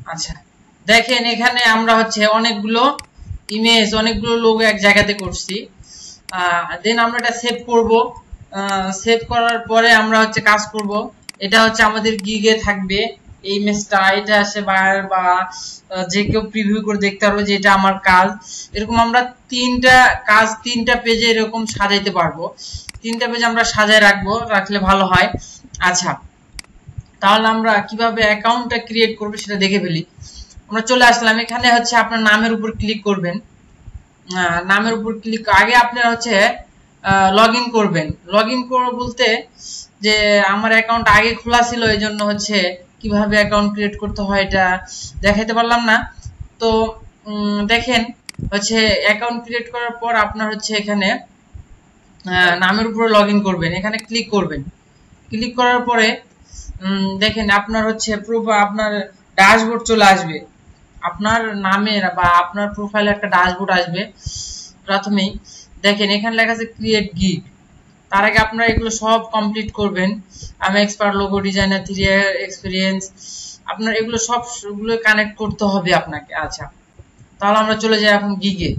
আচ্ছা দেখেন এখানে আমরা হচ্ছে অনেকগুলো ইমেজ অনেকগুলো লোগো এক জায়গাতে করছি। দেন আমরা এটা সেভ করব। সেভ করার পরে আমরা হচ্ছে কাজ করব। এটা হচ্ছে আমাদের গিগে থাকবে এই ইমেজটা। এটা আসে বা যে কেউ প্রিভিউ করে দেখতে পারবে যে এটা আমার কাজ। এরকম আমরা তিনটা পেজে এরকম সাজাইতে পারবো। তিনটা পেজ আমরা সাজায় রাখলে ভালো হয়। আচ্ছা তাহলে আমরা কিভাবে অ্যাকাউন্টটা ক্রিয়েট করব সেটা দেখে ফেলি। আমরা চলে আসলাম এখানে হচ্ছে আপনার নামের উপর ক্লিক করবেন। নামের উপর ক্লিক আগে আপনারা হচ্ছে লগ ইন করবেন। লগ ইন করবো বলতে যে আমার অ্যাকাউন্ট আগে খোলা ছিল এই জন্য হচ্ছে কিভাবে অ্যাকাউন্ট ক্রিয়েট করতে হয় এটা দেখাইতে পারলাম না। তো দেখেন হচ্ছে অ্যাকাউন্ট ক্রিয়েট করার পর আপনার হচ্ছে এখানে নামের উপরে লগ ইন করবেন। এখানে ক্লিক করবেন। ক্লিক করার পরে দেখেন আপনার হচ্ছে আপনার ড্যাশবোর্ড চলে আসবে। আপনার নামের বা আপনার প্রোফাইলে একটা ড্যাশবোর্ড আসবে প্রথমেই। দেখেন এখানে লেখা আছে ক্রিয়েট গিগ। তার আগে আপনারা এগুলো সব কমপ্লিট করবেন। আমি expert logo designer 3 year experience, আপনার এগুলো সবগুলো কানেক্ট করতে হবে আপনাকে। আচ্ছা তাহলে আমরা চলে যাই এখন গিগে।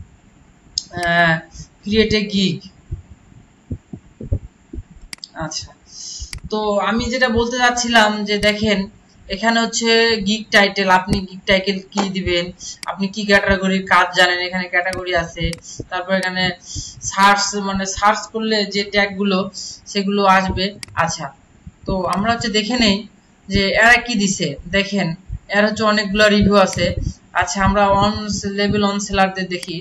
Create a gig. আচ্ছা তো আমি যেটা বলতে চাচ্ছিলাম যে দেখেন এখানে হচ্ছে গিগ টাইটেল। আপনি গিগ টাইটেল কি দিবেন, আপনি কি ক্যাটাগরির কাজ জানেন, এখানে ক্যাটাগরি আছে। তারপর এখানে সার্চ করলে যে ট্যাগ গুলো সেগুলো আসবে। আচ্ছা তো আমরা হচ্ছে দেখে নেই যে এরা কি দিছে। দেখেন এর হচ্ছে অনেকগুলো রিভিউ আছে। আচ্ছা আমরা লেভেল অন সেলারদের দেখি।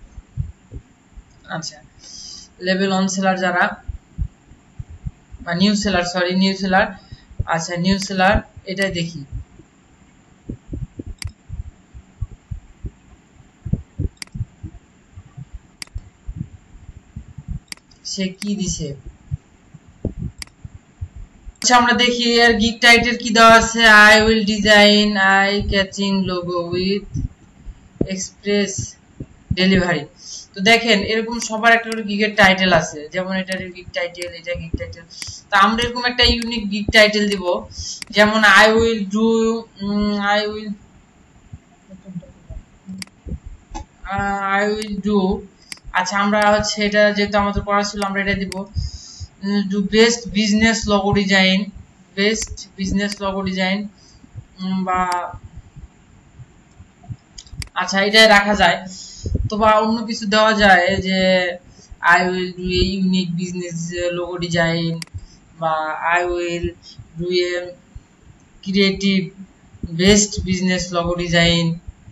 আচ্ছা লেভেল অন সেলার যারা বা নিউ সেলার, নিউ সেলার। আচ্ছা নিউ সেলার এটাই দেখি। সে কি দিছে। আচ্ছা আমরা দেখি এর গিগ টাইটেল কি দেওয়া আছে। I will design eye catching logo with express delivery. তো দেখেন এরকম সবার একটা করে গিগের টাইটেল আছে, যেমন এটার গিগ টাইটেল, এটা গিগ টাইটেল। তো আমরা এরকম একটা ইউনিক গিগ টাইটেল দিব, যেমন আই উইল ডু। আচ্ছা আমরা হচ্ছে এটা যেহেতু আমাদের পড়া ছিল আমরা এটা দিব। Do best business logo design, best business logo design বা আচ্ছা এটাই রাখা যায়। তো বা অন্য কিছু দেওয়া যায় যে I will do a unique business logo design বা I will do a creative best business logo design,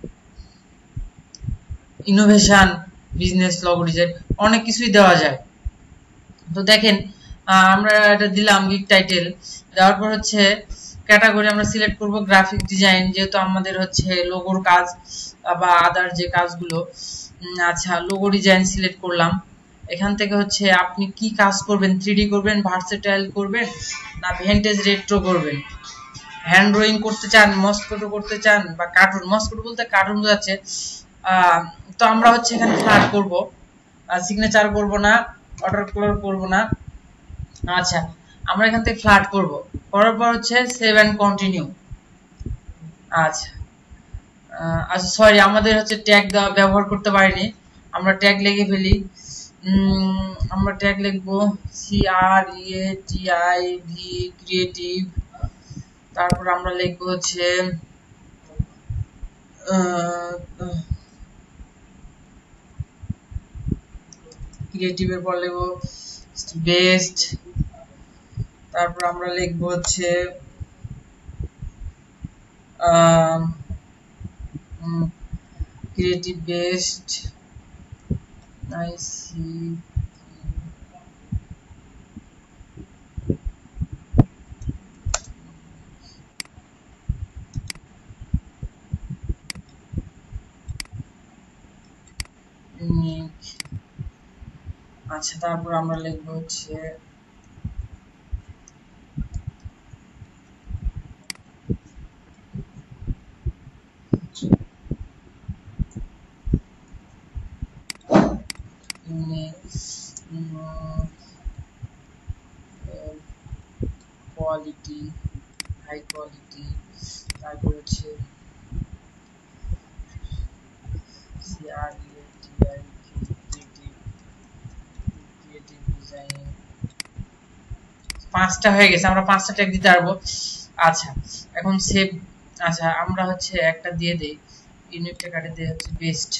innovation business logo design, অনেক কিছুই দেওয়া যায়। তো দেখেন আমরা এটা দিলাম গিগ টাইটেল। দেওয়ার পর হচ্ছে ক্যাটাগরি আমরা সিলেক্ট করব গ্রাফিক ডিজাইন, যেহেতু আমাদের হচ্ছে লোগোর কাজ বা আদার যে কাজগুলো। আচ্ছা লোগো ডিজাইন সিলেক্ট করলাম। এখান থেকে হচ্ছে আপনি কি কাজ করবেন, 3D করবেন, ভার্সেটাইল করবেন না ভিনটেজ রেট্রো করবেন, হ্যান্ড ড্রয়িং করতে চান, মস্কোটো করতে চান বা কার্টুন। মস্কোটো বলতে কার্টুন বোঝাচ্ছে। তো আমরা হচ্ছে এখানে ফ্ল্যাট করব, সিগনেচার করব না, ওয়াটার কালার করব না। আচ্ছা আমরা এখান থেকে ফ্ল্যাট করব, করার পর হচ্ছে সেভ এন্ড কন্টিনিউ। আচ্ছা আচ্ছা সরি আমাদের হচ্ছে ট্যাগ ব্যবহার করতে পারিনি, আমরা ট্যাগ লিখে ফেলি। আমরা ট্যাগ লিখবো CREATIV ক্রিয়েটিভ। তারপর আমরা লিখবো হচ্ছে ক্রিয়েটিভের পর লিখবো বেস্ট। তারপর আমরা লিখবো হচ্ছে ক্রিয়েটিভ বেস্ট আচ্ছা তারপর আমরা লিখবো হচ্ছে কোয়ালিটি, হাই কোয়ালিটি। তারপর হচ্ছে পাঁচটা হয়ে গেছে, আমরা পাঁচটা ট্যাগ দিতে পারবো। আচ্ছা এখন সেভ। আচ্ছা আমরা হচ্ছে একটা দিয়ে দেই, ইউনিটটা কাটে দিয়ে হচ্ছে best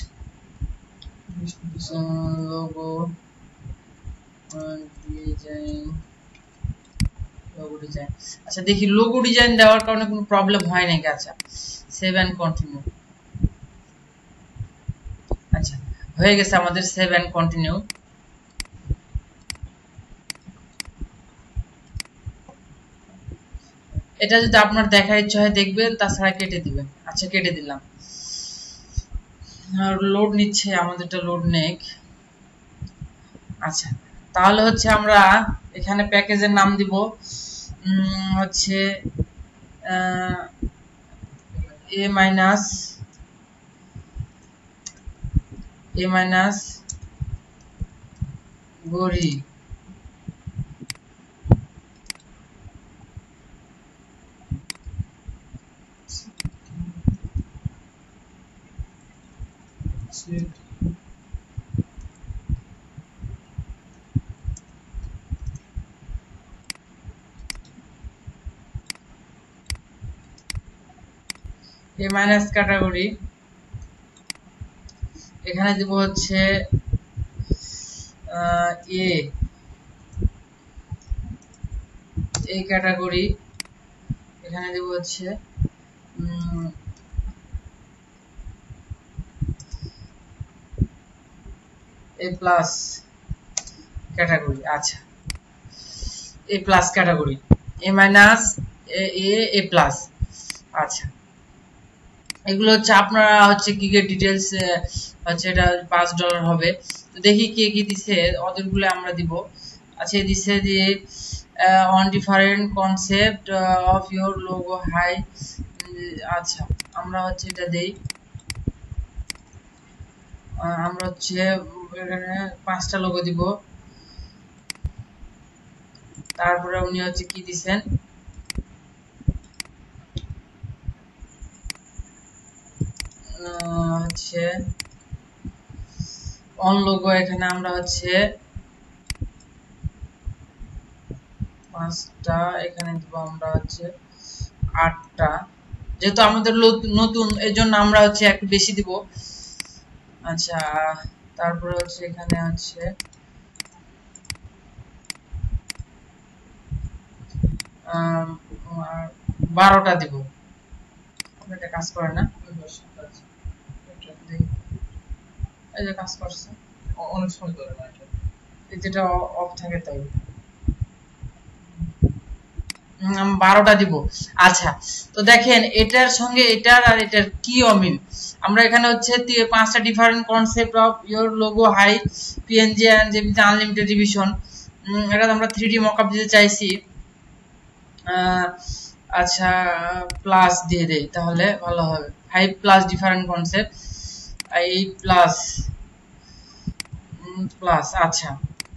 logo design, logo design. আচ্ছা দেখি লোগো ডিজাইন দেওয়ার কারণে কোনো প্রবলেম হয় নাকি। আচ্ছা সেভ এন্ড কন্টিনিউ। আচ্ছা হয়ে গেছে আমাদের সেভ এন্ড কন্টিনিউ। এটা যদি আপনার দেখার ইচ্ছা হয় দেখবেন, তাছাড়া কেটে দিবেন। আচ্ছা কেটে দিলাম। লোড নিচ্ছে, আমাদেরটা লোড নেক। আচ্ছা তাহলে হচ্ছে আমরা এখানে প্যাকেজের নাম দিব হচ্ছে এ মাইনাস গড়ি এ মাইনাস ক্যাটাগরি, এখানে দিব হচ্ছে এ ক্যাটাগরি, এখানে দিব হচ্ছে এ প্লাস ক্যাটাগরি। আচ্ছা A plus category, A minus A plus. আচ্ছা এগুলো হচ্ছে আপনারা হচ্ছে কি কি ডিটেলস হচ্ছে, এটা $5 হবে। তো দেখি কে কি দিছে, ওদেরগুলো আমরা দিব। আচ্ছা দিছে যে on different concept of your logo high. আচ্ছা আমরা হচ্ছে এটা দেই, আমরা হচ্ছে এখানে 5টা লোগো দিব। তারপরে উনি হচ্ছে কি দিছেন, হচ্ছে অন লোগো, এখানে আমরা হচ্ছে 5টা, এখানে দিব আমরা হচ্ছে 8টা, যেহেতু আমাদের নতুন এর জন্য আমরা হচ্ছে একটু বেশি দিব। আচ্ছা তারপরে হচ্ছে এখানে হচ্ছে 12টা দিব। এটা কাজ করে না, এই যে কাজ করছে, অনেক সময় ধরে না, যেটা অফ থাকে তাই 12টা দিব। আচ্ছা তো দেখেন এটার সঙ্গে এটার আর এটার কি অমিল। আমরা এখানে হচ্ছে 5টা different concept of your logo high PNG and JPG unlimited revision, এটা আমরা 3D মকআপ দিতে চাইছি। আচ্ছা প্লাস দিয়ে দেই তাহলে ভালো হবে, 5 plus different concept, 8 plus plus. আচ্ছা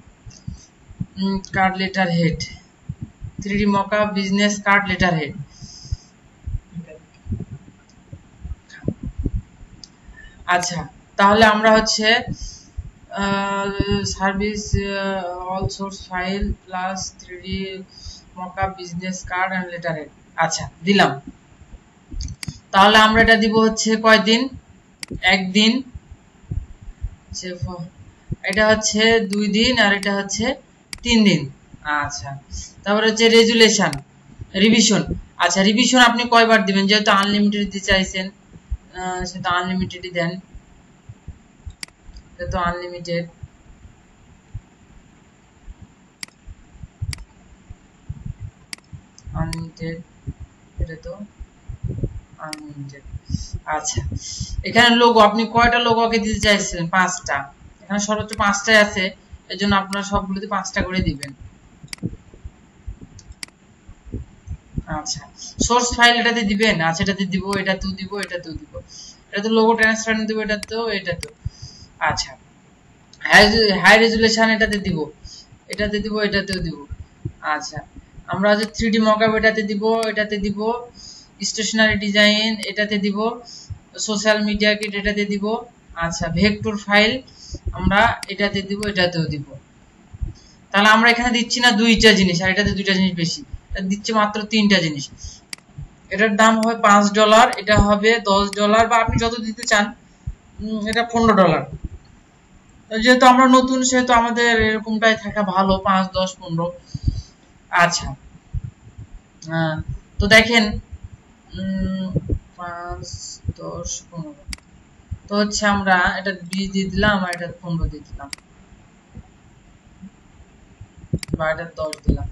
card letterhead, 3D mockup business card letterhead. আচ্ছা তাহলে আমরা হচ্ছে service all source file plus 3D mockup business card and letterhead. আচ্ছা দিলাম। তাহলে আমরা এটা দিব হচ্ছে কয়দিন, একদিন, এটা হচ্ছে 2 দিন, আর এটা হচ্ছে 3 দিন। আচ্ছা তারপরে হচ্ছে রেজুলেশন রিভিশন। আচ্ছা রিভিশন আপনি কয়বার দিবেন, যেহেতু আনলিমিটেড দিতে চাইছেন সেটা আনলিমিটেডই দেন, এটা তো আনলিমিটেড। আনলিমিটেড এটা তো আনলিমিটেড। আচ্ছা এখানে লোগো আপনি কয়টা লোগোকে দিতে চাইছেন, 5টা, এখানে সর্বোচ্চ 5টাই আছে, এজন্য আপনারা সবগুলোতে 5টা করে দিবেন। আচ্ছা সোর্স ফাইল এটাতে দিবেন, আচ্ছা এটাতে দিব, এটাতেও দিব, এটাতেও দিব, এটা তো লোগো ট্রান্সফার দিব, এটা তো এটা তো। আচ্ছা হাই রেজুলেশন এটাতে দিব, এটাতে দিব, এটাতেও দিব। আচ্ছা আমরা যে 3D মকআপ এটাতে দিব, এটাতে দিব, স্টেশনারি ডিজাইন এটাতে দিব, সোশ্যাল মিডিয়া কিট এটাতে দিব, আচ্ছা, ভেক্টর ফাইল আমরা এটাতে দিব, এটাতেও দিব। তাহলে আমরা এখানে দিচ্ছি না দুইটা জিনিস, আর এটাতে দুইটা জিনিস বেশি, এটা দিচ্ছে মাত্র তিনটা জিনিস। এটার দাম হবে $5, এটা হবে $10, বা আপনি যত দিতে চান। এটা $15। যেহেতু আমরা নতুন, সেহেতু আমাদের এরকমটাই থাকা ভালো, 5, 10, 15। আচ্ছা, তো দেখেন 5, 10, 15, তো হচ্ছে আমরা এটা 20 দিয়ে দিলাম, আর এটা 15 দিয়ে দিলাম, বা এটা 10 দিলাম।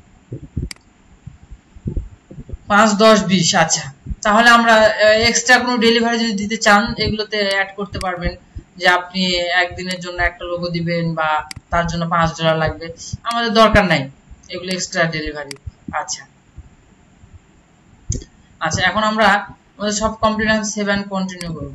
5, 10, 20। আচ্ছা, তাহলে আমরা এক্সট্রা কোনো ডেলিভারি যদি দিতে চান, এগুলোতে অ্যাড করতে পারবেন যে আপনি একদিনের জন্য একটা লোগো দিবেন, বা তার জন্য $5 লাগবে। আমাদের দরকার নাই এগুলো এক্সট্রা ডেলিভারি। আচ্ছা আচ্ছা, এখন আমরা আমাদের সব কমপ্লিট, 7 কন্টিনিউ করব।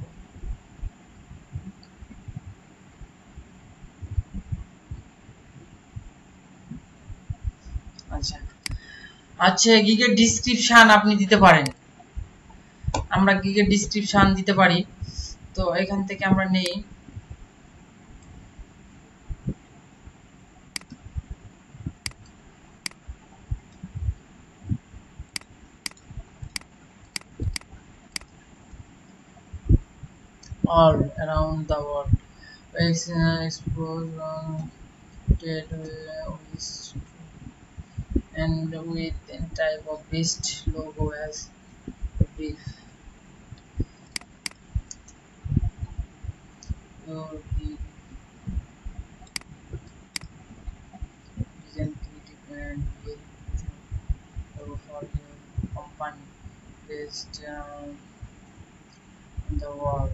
আচ্ছা আচ্ছা, গিগের ডিসক্রিপশন আপনি দিতে পারেন, আমরা গিগের ডিসক্রিপশন দিতে পারি। তো এখান থেকে আমরা নেই, all around the world expose and with any type of best logo as brief. Your design creative and will logo for your company based in the world.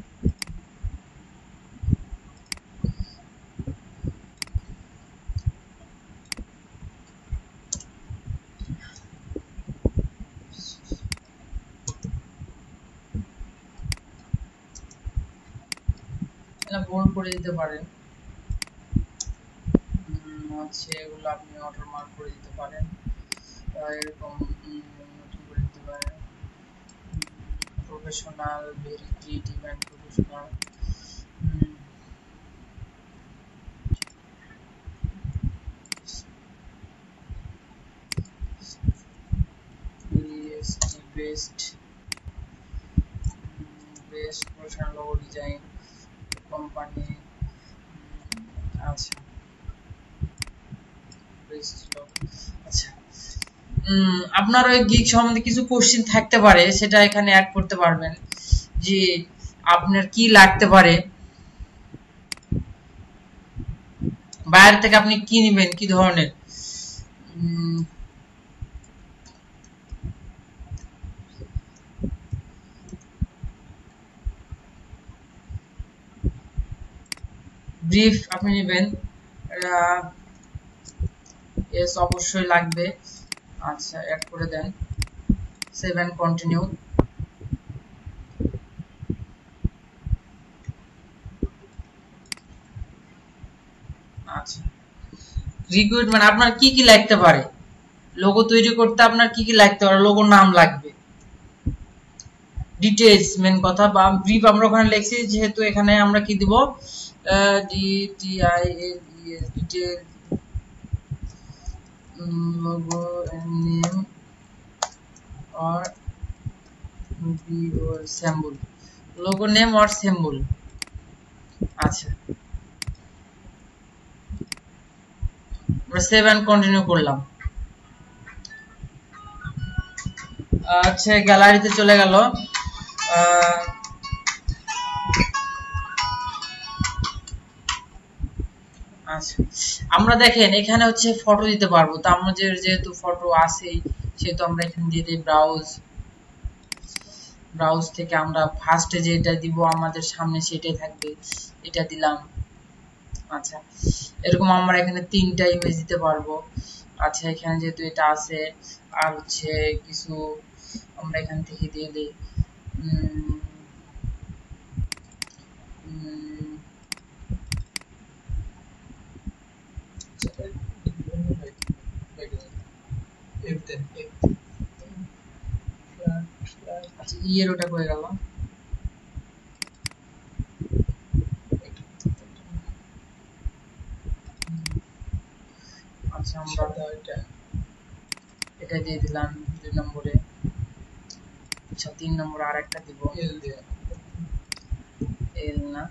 Bold করে দিতে পারেন, হচ্ছে এগুলো আপনি ওয়াটারমার্ক করে দিতে পারেন, এরকম নতুন করে দিতে পারেন। Professional, very creative and professional. Best professional logo design company. আচ্ছা, আচ্ছা, আপনার ওই গিগ সম্বন্ধে কিছু কোশ্চেন থাকতে পারে, সেটা এখানে অ্যাড করতে পারবেন, যে আপনার কি লাগতে পারে, বাইরে থেকে আপনি কি নেবেন, কি ধরনের। ব্রিফ আপনি নেবেন, এস অবশ্যই লাগবে। আচ্ছা, অ্যাড করে দেন, 7 কন্টিনিউ। আচ্ছা, রিকোয়ারমেন্ট আপনার কি কি লাগতে পারে, লোগো তৈরি করতে আপনার কি কি লাগতে পারে, লোগোর নাম লাগবে, ডিটেইলস মেন কথা, বা ব্রিফ আমরা ওখানে লিখছি, যেহেতু এখানে আমরা কি দিব, D T I L E S, detail, logo and name or symbol, logo name or symbol। আচ্ছা, আমরা 7 কন্টিনিউ করলাম। আচ্ছা, গ্যালারিতে চলে গেল। আচ্ছা, আমরা দেখেন এখানে হচ্ছে ফটো দিতে পারবো, তো আমাদের যেহেতু ফটো আছেই, সেহেতু আমরা এখানে দিয়ে দিই ব্রাউজ থেকে আমরা ফার্স্টে যেটা দিব আমাদের সামনে সেটাই থাকবে, এটা দিলাম। আচ্ছা, এরকম আমরা এখানে 3টা ইমেজ দিতে পারবো। আচ্ছা, এখানে যেহেতু এটা আছে, আর হচ্ছে কিছু আমরা এখান থেকে দিয়ে দিই। আচ্ছা, ইয়ের ওটা হয়ে গেল। আচ্ছা আমরা এটা দিয়ে দিলাম 2 নম্বরে। আচ্ছা 3 নম্বর আরেকটা দিব, এল না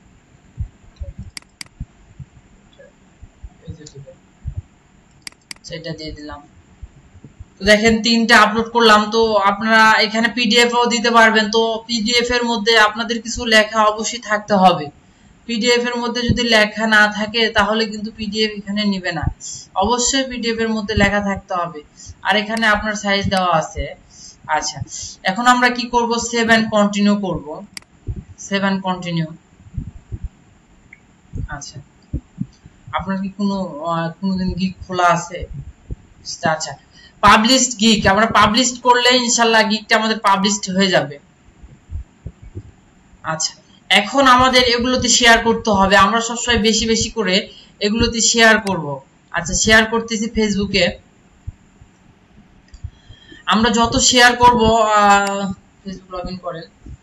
সেটা দিয়ে দিলাম। তো দেখেন 3টা আপলোড করলাম। তো আপনারা এখানে পিডিএফ ও দিতে পারবেন। তো পিডিএফ এর মধ্যে আপনাদের কিছু লেখা অবশ্যই থাকতে হবে। পিডিএফ এর মধ্যে যদি লেখা না থাকে তাহলে কিন্তু পিডিএফ এখানে নিবে না, অবশ্যই পিডিএফ এর মধ্যে লেখা থাকতে হবে। আর এখানে আপনার সাইজ দেওয়া আছে। আচ্ছা এখন আমরা কি করব, সেভ এন্ড কন্টিনিউ করব, সেভ এন্ড কন্টিনিউ। আচ্ছা আপনার কি কোনোদিন গিগ খোলা আছে? আচ্ছা পাবলিশড গিগ, আমরা পাবলিশ করলে ইনশাআল্লাহ গিগটা আমাদের পাবলিশড হয়ে যাবে। আচ্ছা এখন আমাদের এগুলোতে শেয়ার করতে হবে, আমরা সবসময় বেশি বেশি করে এগুলোতে শেয়ার করব। আচ্ছা শেয়ার করতেছি ফেসবুকে। আমরা যত শেয়ার করব, ফেসবুক লগইন করেন,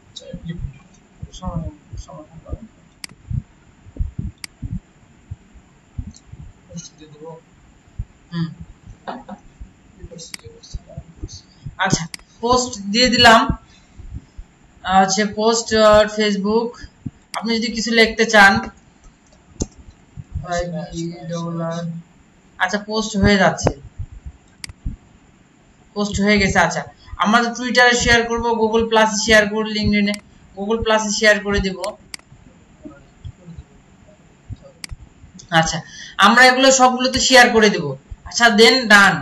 আচ্ছা পোস্ট দিয়ে দিলাম। আচ্ছা পোস্ট ফেসবুক, আপনি যদি কিছু লিখতে চান, আচ্ছা পোস্ট হয়ে যাচ্ছে, পোস্ট হয়ে গেছে। আচ্ছা আমরা তো টুইটারে শেয়ার করব, গুগল প্লাসে শেয়ার করব, লিংকডইনে, গুগল প্লাসে শেয়ার করে দেব। আচ্ছা আমরা এগুলো সবগুলোতে শেয়ার করে দেব। আচ্ছা দেন ডান।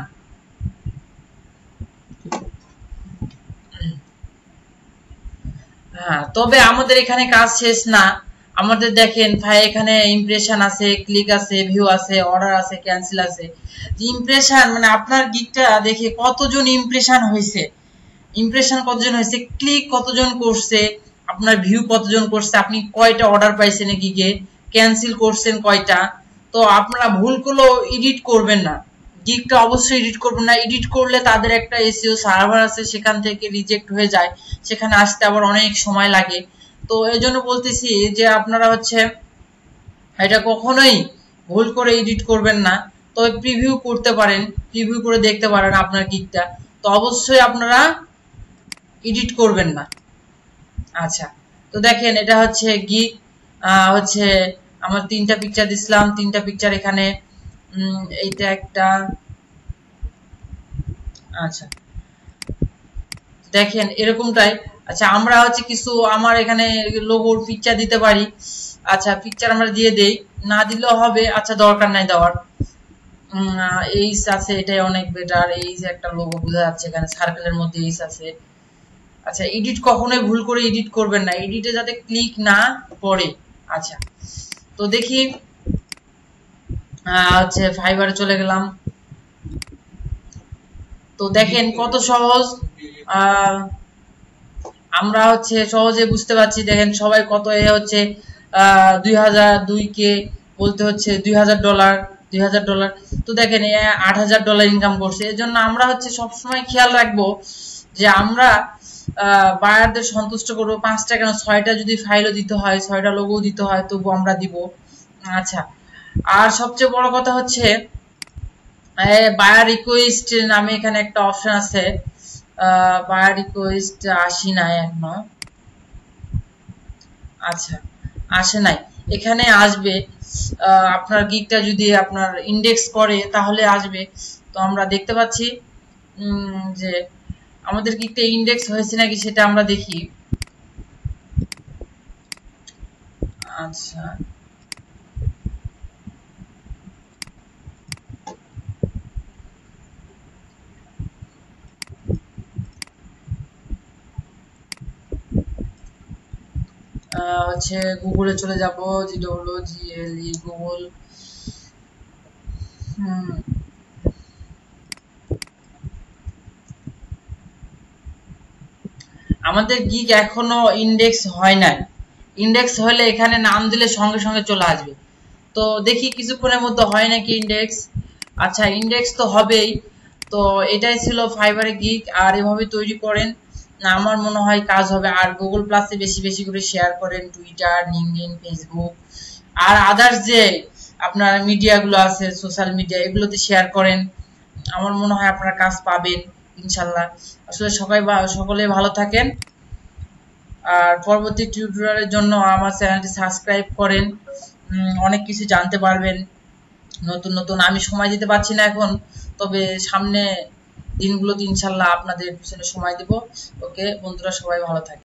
হ্যাঁ তবে আমাদের এখানে কাজ শেষ না। আমাদের দেখেন ভাই এখানে ইমপ্রেশন আছে, ক্লিক আছে, ভিউ আছে, অর্ডার আছে, ক্যান্সেল আছে। ইমপ্রেশন মানে আপনার গিগটা দেখে কতজন ইমপ্রেশন হয়েছে, ইমপ্রেশন কতজন হয়েছে, ক্লিক কতজন করছে, আপনার ভিউ কতজন করছে, আপনি কয়টা অর্ডার পাইছেন গিগে, ক্যান্সেল করছেন কয়টা। তো আপনারা ভুল করলেও এডিট করবেন না, গিগটা অবশ্যই এডিট করবেন না। এডিট করলে তাদের একটা এসইও সার্ভার আছে, সেখান থেকে রিজেক্ট হয়ে যায়, সেখানে আসতে আবার অনেক সময় লাগে। তো এই জন্য বলতেছি যে আপনারা হচ্ছে এটা কখনোই ভুল করে এডিট করবেন না। তবে প্রিভিউ করতে পারেন, প্রিভিউ করে দেখতে পারেন আপনার গিগটা। তো অবশ্যই আপনারা এডিট করবেন না। আচ্ছা তো দেখেন এটা হচ্ছে গিগ, হচ্ছে আমার 3টা পিকচার দিছিলাম, 3টা পিকচার এখানে, এইটা একটা। আচ্ছা দেখেন এরকমটাই। আচ্ছা আমরা হচ্ছে কিছু আমার এখানে লোগোর পিকচার দিতে পারি। আচ্ছা পিকচার আমরা দিয়ে দেই, না দিলেও হবে, আচ্ছা দরকার নাই দেওয়ার। এইস আছে, এটাই অনেক বেটার। এইস একটা লোগো বোঝা যাচ্ছে, এখানে সার্কেলের মধ্যে এইস আছে। আচ্ছা এডিট কখনোই ভুল করে এডিট করবেন না, এডিটে যাতে ক্লিক না পড়ে। আচ্ছা তো দেখি হচ্ছে ফাইবারে চলে গেলাম। তো দেখেন কত সহজ, আমরা হচ্ছে সহজে বুঝতে পারছি। দেখেন সবাই কত এ হচ্ছে 2002 বলতে হচ্ছে $2000, $2000। তো দেখেন $8000 ইনকাম করছে। এর জন্য আমরা হচ্ছে সবসময় খেয়াল রাখবো যে আমরা বায়ারদের সন্তুষ্ট করবো। 5টা কেন 6টা যদি ফাইলও দিতে হয়, 6টা লোগো দিতে হয়, তবু আমরা দিব। আচ্ছা আর সবচেয়ে বড় কথা হচ্ছে বায়ার রিকোয়েস্ট নামে এখানে একটা অপশন আছে, বায়ার রিকোয়েস্ট আসি নাই এখনো। আচ্ছা আসে নাই, এখানে আসবে। আপনার গিগটা যদি আপনার ইন্ডেক্স করে তাহলে আসবে। তো আমরা দেখতে পাচ্ছি যে আমাদের গিগটা ইন্ডেক্স হয়েছে নাকি সেটা আমরা দেখি। আচ্ছা হচ্ছে গুগলে চলে যাব, GWGLE গুগল। আমাদের গিগ এখনো ইন্ডেক্স হয় নাই, ইন্ডেক্স হলে এখানে নাম দিলে সঙ্গে সঙ্গে চলে আসবে। তো দেখি কিছুক্ষণের মধ্যে হয় নাকি ইন্ডেক্স। আচ্ছা ইন্ডেক্স তো হবেই। তো এটাই ছিল ফাইবারে গিগ, আর এভাবে তৈরি করেন, আমার মনে হয় কাজ হবে। আর গুগল প্লাসে বেশি বেশি করে শেয়ার করেন, টুইটার, লিংকডইন, ফেসবুক আর আদার্স যে আপনার মিডিয়াগুলো আছে, সোশ্যাল মিডিয়া, এগুলোতে শেয়ার করেন। আমার মনে হয় আপনারা কাজ পাবেন ইনশাল্লাহ। আসলে সকলে ভালো থাকেন। আর পরবর্তী টিউটোরিয়ালের জন্য আমার চ্যানেলটি সাবস্ক্রাইব করেন, অনেক কিছু জানতে পারবেন নতুন নতুন। আমি সময় দিতে পারছি না এখন, তবে সামনে দিনগুলোতে ইনশাল্লাহ আপনাদের পিছনে সময় দেব। ওকে বন্ধুরা, সবাই ভালো থাকেন।